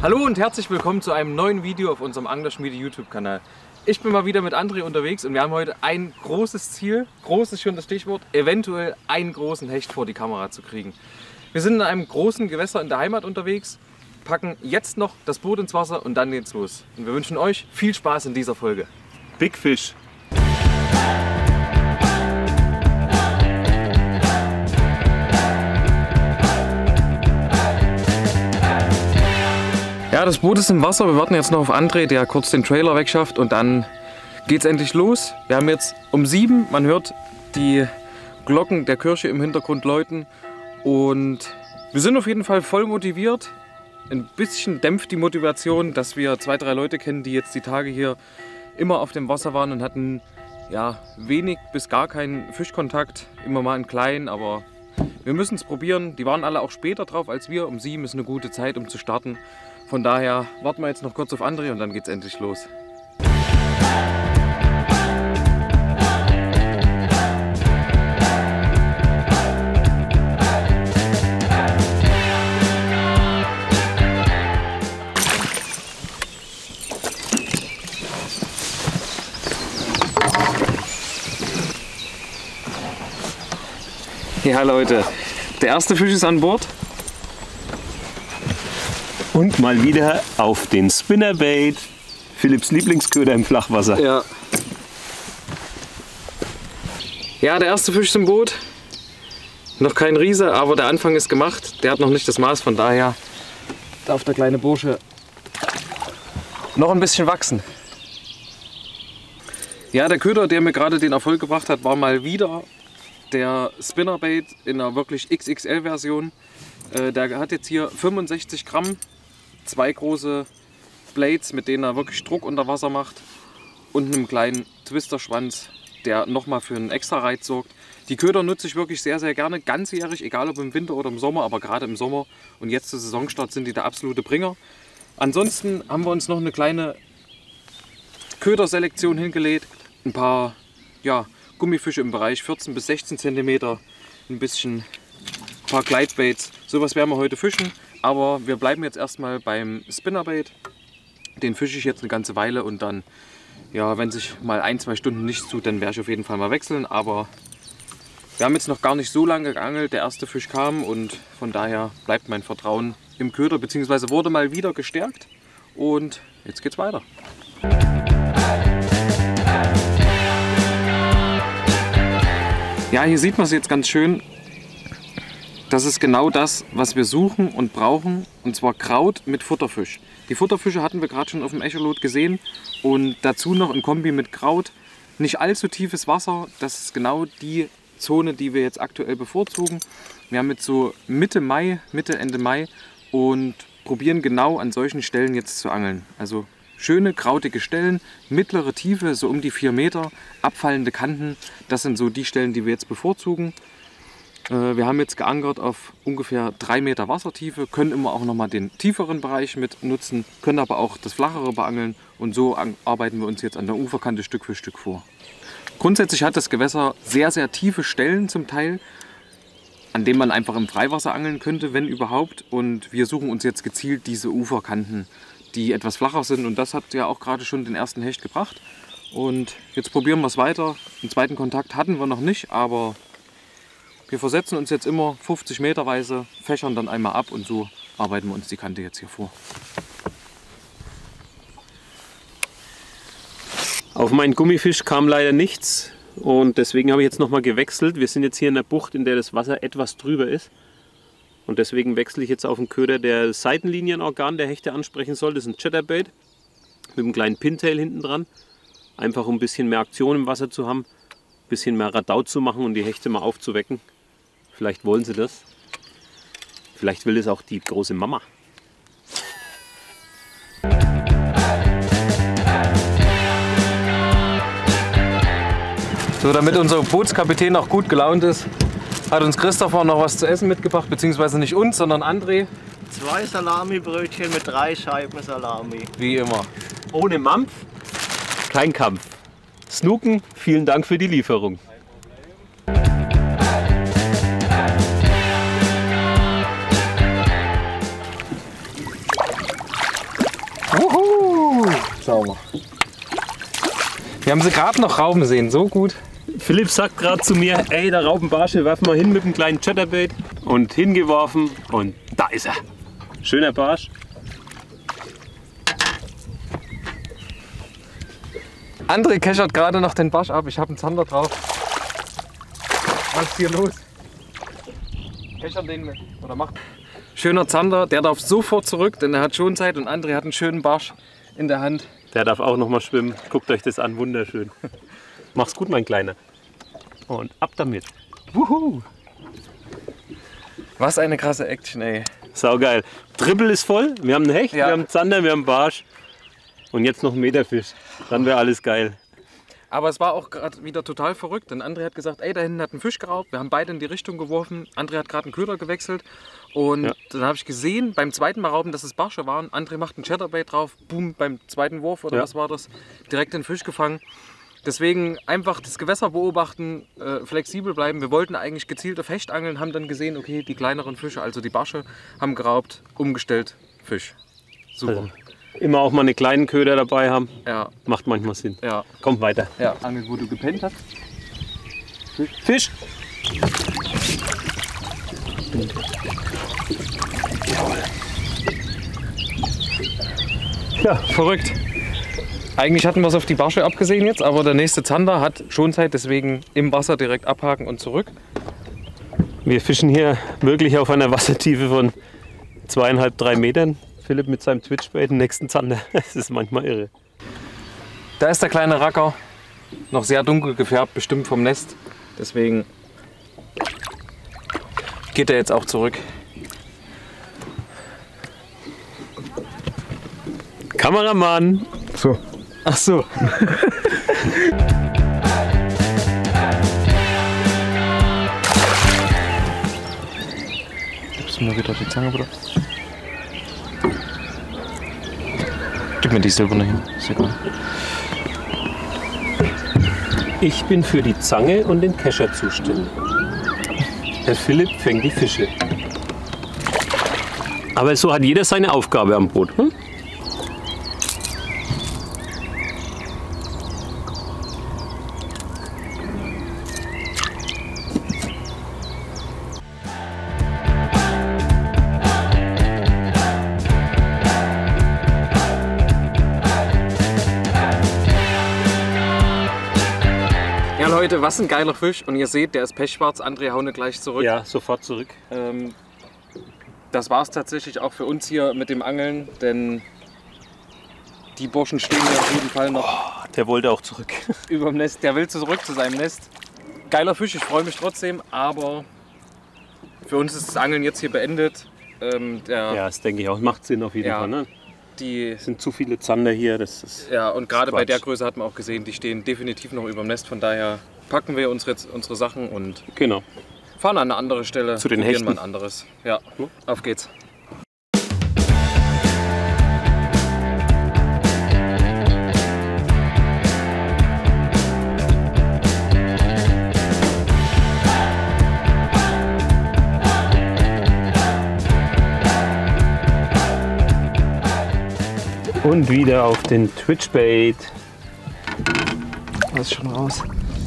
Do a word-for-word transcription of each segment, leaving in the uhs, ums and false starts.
Hallo und herzlich willkommen zu einem neuen Video auf unserem Anglerschmiede YouTube-Kanal. Ich bin mal wieder mit André unterwegs und wir haben heute ein großes Ziel, groß ist schon das Stichwort, eventuell einen großen Hecht vor die Kamera zu kriegen. Wir sind in einem großen Gewässer in der Heimat unterwegs, packen jetzt noch das Boot ins Wasser und dann geht's los. Und wir wünschen euch viel Spaß in dieser Folge. Big Fish. Ja, das Boot ist im Wasser. Wir warten jetzt noch auf André, der kurz den Trailer wegschafft und dann geht's endlich los. Wir haben jetzt um sieben, man hört die Glocken der Kirche im Hintergrund läuten und wir sind auf jeden Fall voll motiviert. Ein bisschen dämpft die Motivation, dass wir zwei, drei Leute kennen, die jetzt die Tage hier immer auf dem Wasser waren und hatten ja wenig bis gar keinen Fischkontakt, immer mal einen kleinen, aber wir müssen es probieren. Die waren alle auch später drauf als wir. Um sieben ist eine gute Zeit, um zu starten. Von daher warten wir jetzt noch kurz auf André und dann geht's endlich los. Ja Leute, der erste Fisch ist an Bord. Und mal wieder auf den Spinnerbait. Philipps Lieblingsköder im Flachwasser. Ja. Ja, der erste Fisch ist im Boot. Noch kein Riese, aber der Anfang ist gemacht. Der hat noch nicht das Maß, von daher darf der kleine Bursche noch ein bisschen wachsen. Ja, der Köder, der mir gerade den Erfolg gebracht hat, war mal wieder der Spinnerbait in einer wirklich X X L-Version. Äh, der hat jetzt hier fünfundsechzig Gramm. Zwei große Blades, mit denen er wirklich Druck unter Wasser macht und einem kleinen Twisterschwanz, der nochmal für einen extra Reiz sorgt. Die Köder nutze ich wirklich sehr, sehr gerne, ganzjährig, egal ob im Winter oder im Sommer, aber gerade im Sommer und jetzt zu Saisonstart sind die der absolute Bringer. Ansonsten haben wir uns noch eine kleine Köderselektion hingelegt, ein paar ja, Gummifische im Bereich vierzehn bis sechzehn Zentimeter, ein bisschen, ein paar Gleitbaits, sowas werden wir heute fischen. Aber wir bleiben jetzt erstmal beim Spinnerbait. Den fische ich jetzt eine ganze Weile und dann, ja, wenn sich mal ein, zwei Stunden nichts tut, dann werde ich auf jeden Fall mal wechseln. Aber wir haben jetzt noch gar nicht so lange geangelt. Der erste Fisch kam und von daher bleibt mein Vertrauen im Köder, beziehungsweise wurde mal wieder gestärkt. Und jetzt geht's weiter. Ja, hier sieht man es jetzt ganz schön. Das ist genau das, was wir suchen und brauchen, und zwar Kraut mit Futterfisch. Die Futterfische hatten wir gerade schon auf dem Echolot gesehen und dazu noch ein Kombi mit Kraut. Nicht allzu tiefes Wasser, das ist genau die Zone, die wir jetzt aktuell bevorzugen. Wir haben jetzt so Mitte Mai, Mitte, Ende Mai und probieren genau an solchen Stellen jetzt zu angeln. Also schöne, krautige Stellen, mittlere Tiefe, so um die vier Meter, abfallende Kanten. Das sind so die Stellen, die wir jetzt bevorzugen. Wir haben jetzt geankert auf ungefähr drei Meter Wassertiefe, können immer auch noch mal den tieferen Bereich mit nutzen, können aber auch das flachere beangeln und so arbeiten wir uns jetzt an der Uferkante Stück für Stück vor. Grundsätzlich hat das Gewässer sehr, sehr tiefe Stellen zum Teil, an denen man einfach im Freiwasser angeln könnte, wenn überhaupt. Und wir suchen uns jetzt gezielt diese Uferkanten, die etwas flacher sind, und das hat ja auch gerade schon den ersten Hecht gebracht. Und jetzt probieren wir es weiter. Den zweiten Kontakt hatten wir noch nicht, aber wir versetzen uns jetzt immer fünfzig Meter weise, fächern dann einmal ab und so arbeiten wir uns die Kante jetzt hier vor. Auf meinen Gummifisch kam leider nichts und deswegen habe ich jetzt nochmal gewechselt. Wir sind jetzt hier in der Bucht, in der das Wasser etwas drüber ist. Und deswegen wechsle ich jetzt auf einen Köder, der das Seitenlinienorgan der Hechte ansprechen soll. Das ist ein Chatterbait mit einem kleinen Pintail hinten dran. Einfach um ein bisschen mehr Aktion im Wasser zu haben, ein bisschen mehr Radau zu machen und die Hechte mal aufzuwecken. Vielleicht wollen sie das. Vielleicht will es auch die große Mama. So, damit unser Bootskapitän auch gut gelaunt ist, hat uns Christopher noch was zu essen mitgebracht, beziehungsweise nicht uns, sondern André. Zwei Salami-Brötchen mit drei Scheiben Salami. Wie immer. Ohne Mampf, kein Kampf. Snooken, vielen Dank für die Lieferung. Sauber. Wir haben sie gerade noch rauben sehen, so gut. Philipp sagt gerade zu mir, ey, der Raupenbarsche, werfen wir hin mit einem kleinen Chatterbait. Und hingeworfen und da ist er. Schöner Barsch. André keschert gerade noch den Barsch ab, ich habe einen Zander drauf. Was ist hier los? Keschert den mit. Oder macht. Schöner Zander, der darf sofort zurück, denn er hat schon Zeit und André hat einen schönen Barsch in der Hand. Der darf auch noch mal schwimmen. Guckt euch das an, wunderschön. Mach's gut, mein Kleiner. Und ab damit. Wuhu. Was eine krasse Action, ey. Saugeil. Dribbel ist voll. Wir haben einen Hecht, Ja. wir haben einen Zander, wir haben einen Barsch. Und jetzt noch einen Meterfisch. Dann wäre alles geil. Aber es war auch gerade wieder total verrückt, denn André hat gesagt, ey, da hinten hat ein Fisch geraubt. Wir haben beide in die Richtung geworfen. André hat gerade einen Köder gewechselt. Und Ja. dann habe ich gesehen, beim zweiten Mal rauben, dass es Barsche waren. André macht einen Chatterbait drauf. Boom, beim zweiten Wurf oder Ja. was war das? Direkt den Fisch gefangen. Deswegen einfach das Gewässer beobachten, äh, flexibel bleiben. Wir wollten eigentlich gezielt auf Hecht angeln, haben dann gesehen, okay, die kleineren Fische, also die Barsche, haben geraubt, umgestellt, Fisch. Super. Also, immer auch mal eine kleinen Köder dabei haben. Ja, Macht manchmal Sinn. ja, Kommt weiter. ja. Angel, wo du gepennt hast. Fisch. Ja, verrückt. Eigentlich hatten wir es auf die Barsche abgesehen jetzt, aber der nächste Zander hat Schonzeit, deswegen im Wasser direkt abhaken und zurück. Wir fischen hier wirklich auf einer Wassertiefe von zweieinhalb, drei Metern. Philipp mit seinem Twitchbait, den nächsten Zander. Das ist manchmal irre. Da ist der kleine Racker, noch sehr dunkel gefärbt, bestimmt vom Nest. Deswegen geht er jetzt auch zurück. Kameramann. So. Ach so. Gibst du mir wieder die Zange, Bruder? Gib mir die silberne hin. Ist egal. Ich bin für die Zange und den Kescher zuständig. Der Philipp fängt die Fische. Aber so hat jeder seine Aufgabe am Boot. Hm? Ja Leute, was ein geiler Fisch. Und ihr seht, der ist pechschwarz. André, hauen gleich zurück. Ja, sofort zurück. Ähm, das war es tatsächlich auch für uns hier mit dem Angeln, denn die Burschen stehen hier auf jeden Fall noch Der wollte auch zurück. über dem Nest. Der will zurück zu seinem Nest. Geiler Fisch, ich freue mich trotzdem, aber für uns ist das Angeln jetzt hier beendet. Ähm, der, Ja, das denke ich auch. Macht Sinn auf jeden Ja. Fall. Ne? die, Es sind zu viele Zander hier. Das ist ja, und gerade bei Quatsch. der Größe hat man auch gesehen, die stehen definitiv noch über dem Nest. Von daher packen wir unsere, unsere Sachen und genau. fahren an eine andere Stelle. Zu den probieren Hechten. mal ein anderes. Ja, auf geht's. Und wieder auf den Twitchbait. Das ist schon raus.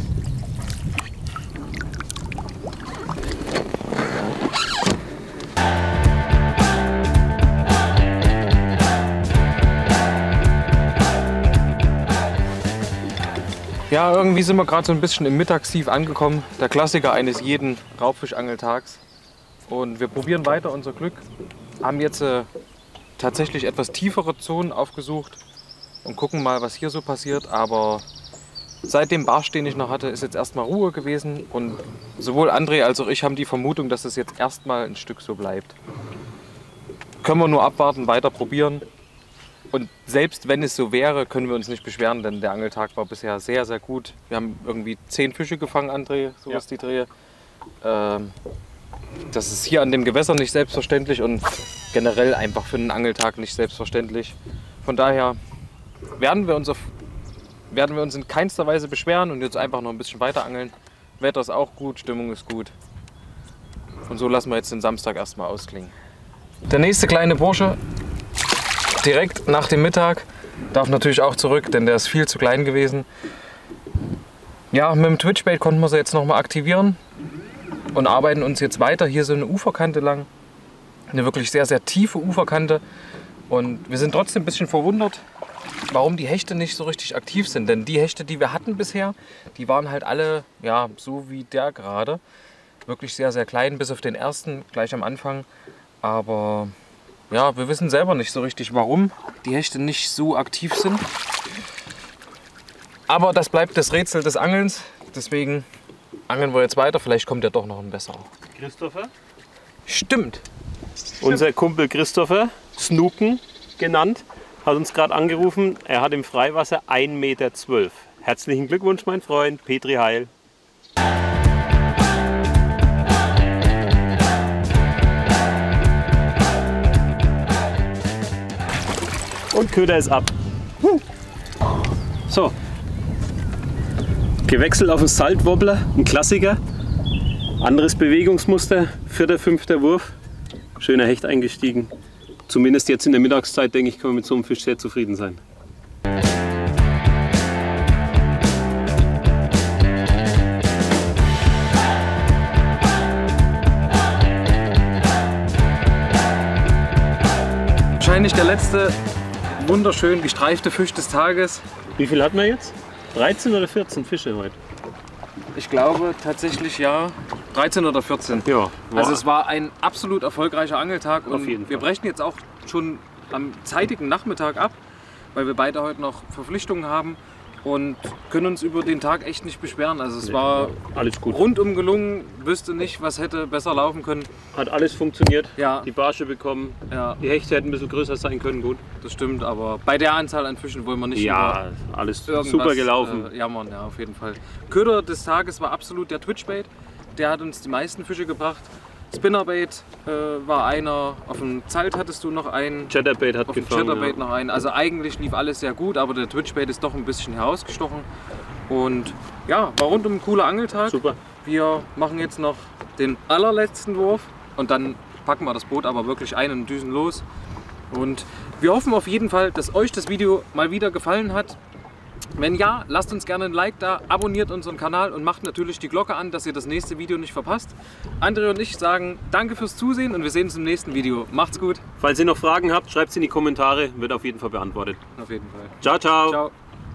Ja, irgendwie sind wir gerade so ein bisschen im Mittagstief angekommen. Der Klassiker eines jeden Raubfischangeltags. Und wir probieren weiter unser Glück. Haben jetzt äh, tatsächlich etwas tiefere Zonen aufgesucht und gucken mal, was hier so passiert. Aber seit dem Barsch, den ich noch hatte, ist jetzt erstmal Ruhe gewesen. Und sowohl André als auch ich haben die Vermutung, dass es jetzt erstmal ein Stück so bleibt. Können wir nur abwarten, weiter probieren. Und selbst wenn es so wäre, können wir uns nicht beschweren, denn der Angeltag war bisher sehr, sehr gut. Wir haben irgendwie zehn Fische gefangen, André, so was die Drehe. Ähm, das ist hier an dem Gewässer nicht selbstverständlich und generell einfach für einen Angeltag nicht selbstverständlich. Von daher werden wir uns, auf, werden wir uns in keinster Weise beschweren und jetzt einfach noch ein bisschen weiter angeln. Wetter ist auch gut, Stimmung ist gut. Und so lassen wir jetzt den Samstag erstmal ausklingen. Der nächste kleine Bursche, direkt nach dem Mittag, darf natürlich auch zurück, denn der ist viel zu klein gewesen. Ja, mit dem Twitchbait konnten wir sie jetzt nochmal aktivieren und arbeiten uns jetzt weiter. Hier so eine Uferkante lang, eine wirklich sehr, sehr tiefe Uferkante. Und wir sind trotzdem ein bisschen verwundert, warum die Hechte nicht so richtig aktiv sind. Denn die Hechte, die wir hatten bisher, die waren halt alle, ja, so wie der gerade. Wirklich sehr, sehr klein, bis auf den ersten, gleich am Anfang. Aber ja, wir wissen selber nicht so richtig, warum die Hechte nicht so aktiv sind. Aber das bleibt das Rätsel des Angelns. Deswegen angeln wir jetzt weiter. Vielleicht kommt ja doch noch ein besserer. Christopher? Stimmt. Unser Kumpel Christopher, Snooken genannt, hat uns gerade angerufen. Er hat im Freiwasser ein Meter zwölf. Herzlichen Glückwunsch, mein Freund. Petri Heil. Und Köder ist ab. So. Gewechselt auf den Saltwobbler, ein Klassiker. Anderes Bewegungsmuster, vierter, fünfter Wurf. Schöner Hecht eingestiegen. Zumindest jetzt in der Mittagszeit, denke ich, können wir mit so einem Fisch sehr zufrieden sein. Wahrscheinlich der letzte wunderschön gestreifte Fisch des Tages. Wie viel hatten wir jetzt? dreizehn oder vierzehn Fische heute? Ich glaube tatsächlich ja, dreizehn oder vierzehn. Ja, war also es war ein absolut erfolgreicher Angeltag und auf jeden wir Fall. brechen jetzt auch schon am zeitigen Nachmittag ab, weil wir beide heute noch Verpflichtungen haben und können uns über den Tag echt nicht beschweren. Also es Nee, war alles gut. rundum gelungen, wüsste nicht, was hätte besser laufen können. Hat alles funktioniert. Ja. Die Barsche bekommen. Ja, Die Hechte hätten ein bisschen größer sein können, gut. das stimmt, aber bei der Anzahl an Fischen wollen wir nicht Ja, alles über irgendwas, super gelaufen. Äh, jammern, ja, auf jeden Fall. Köder des Tages war absolut der Twitchbait. Der hat uns die meisten Fische gebracht. Spinnerbait äh, war einer, auf dem Zalt hattest du noch einen, Chatterbait hat auf dem gefangen. Chatterbait Ja. noch einen. Also eigentlich lief alles sehr gut, aber der Twitchbait ist doch ein bisschen herausgestochen. Und ja, war rundum ein cooler Angeltag. Super. Wir machen jetzt noch den allerletzten Wurf und dann packen wir das Boot aber wirklich ein und düsen los. Und wir hoffen auf jeden Fall, dass euch das Video mal wieder gefallen hat. Wenn ja, lasst uns gerne ein Like da, abonniert unseren Kanal und macht natürlich die Glocke an, dass ihr das nächste Video nicht verpasst. André und ich sagen danke fürs Zusehen und wir sehen uns im nächsten Video. Macht's gut. Falls ihr noch Fragen habt, schreibt sie in die Kommentare, wird auf jeden Fall beantwortet. Auf jeden Fall. Ciao, ciao. Ciao.